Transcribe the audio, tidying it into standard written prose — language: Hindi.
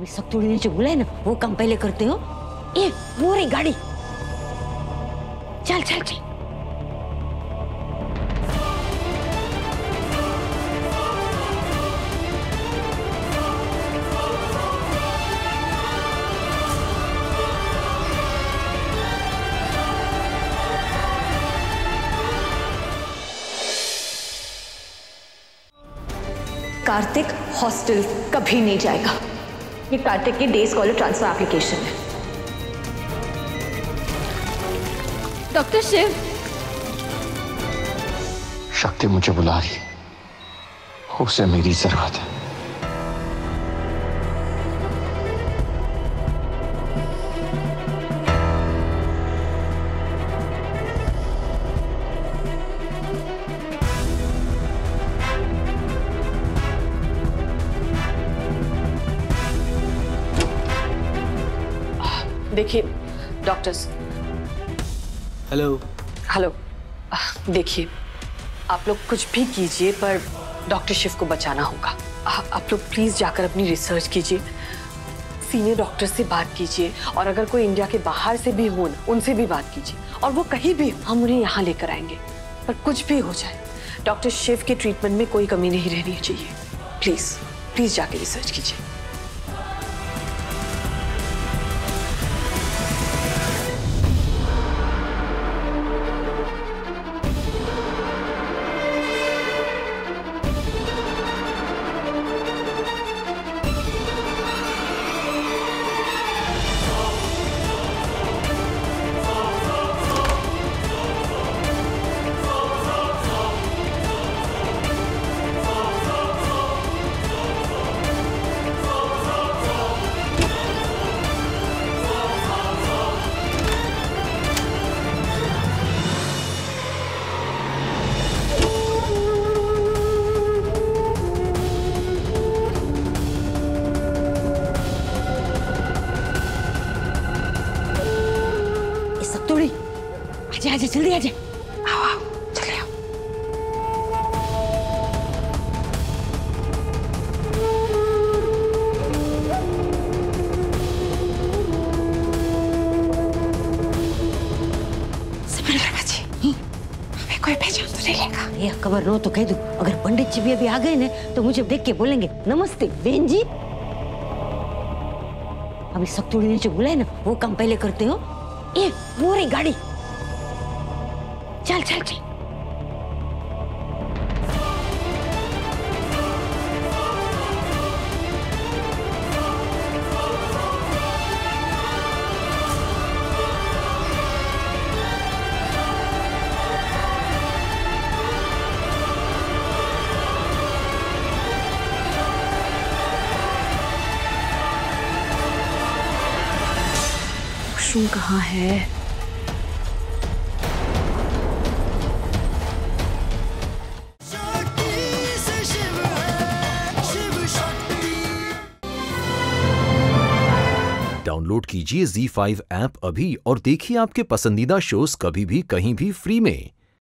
अभी सतुड़ी ने जो बोला है ना वो काम पहले करते हो। ये वो रही गाड़ी, चल चल चल। कार्तिक हॉस्टल कभी नहीं जाएगा। ये कार्तिक की डे स्कॉलर ट्रांसफर एप्लीकेशन है। डॉक्टर शिव। शक्ति मुझे बुला रही है, उसे मेरी जरूरत है। देखिए डॉक्टर्स। हेलो। हेलो। देखिए आप लोग कुछ भी कीजिए पर डॉक्टर शिव को बचाना होगा। आप लोग प्लीज जाकर अपनी रिसर्च कीजिए, सीनियर डॉक्टर से बात कीजिए, और अगर कोई इंडिया के बाहर से भी हो उनसे भी बात कीजिए, और वो कहीं भी हम उन्हें यहाँ लेकर आएंगे। पर कुछ भी हो जाए डॉक्टर शिव के ट्रीटमेंट में कोई कमी नहीं रहनी चाहिए। प्लीज प्लीज जाके रिसर्च कीजिए। आजा जल्दी आजा। आओ आओ चले आओ। हमें कोई पहचान तो नहीं लेगा। ये खबर नो तो कह दूं, अगर पंडित जी भी अभी आ गए ना तो मुझे देख के बोलेंगे नमस्ते बहन जी। अभी सतुड़ी ने जो बोला है ना वो काम पहले करते हो। ये वो रही गाड़ी, चल चल चल। वॉशरूम कहाँ है? डाउनलोड कीजिए ZEE5 ऐप अभी और देखिए आपके पसंदीदा शोज कभी भी कहीं भी फ्री में।